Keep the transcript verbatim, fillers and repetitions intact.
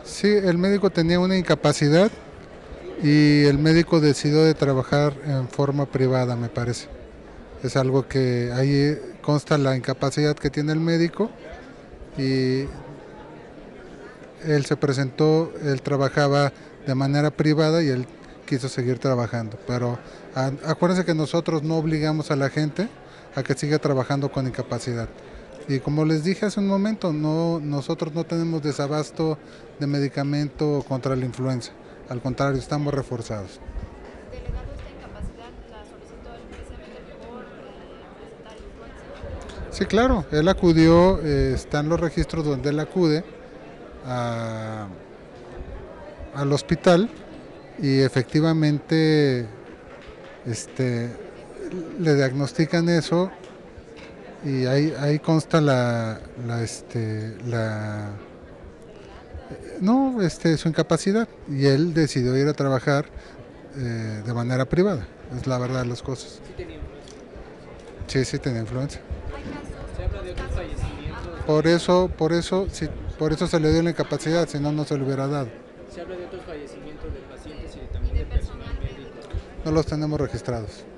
Sí, el médico tenía una incapacidad y el médico decidió de trabajar en forma privada, me parece. Es algo que ahí consta la incapacidad que tiene el médico y él se presentó, él trabajaba de manera privada y él quiso seguir trabajando. Pero a, acuérdense que nosotros no obligamos a la gente a que siga trabajando con incapacidad. Y como les dije hace un momento, no, nosotros no tenemos desabasto de medicamento contra la influenza. Al contrario, estamos reforzados. Delegado, esta incapacidad la solicitó él precisamente por eh, presentar influenza. Sí, claro, él acudió, eh, están los registros donde él acude a, al hospital y efectivamente este, le diagnostican eso y ahí, ahí consta la, la, este, la no, este, su incapacidad y él decidió ir a trabajar eh, de manera privada, es la verdad de las cosas. Sí tenía influencia. Sí, sí tenía influencia. Hay casos, Se habla de otros otros casos. fallecimientos Por de... eso, por eso, sí, por eso se le dio la incapacidad, si no, no se le hubiera dado. Se habla de otros fallecimientos de pacientes y Y también de de personal personal médico. médico. No los tenemos registrados.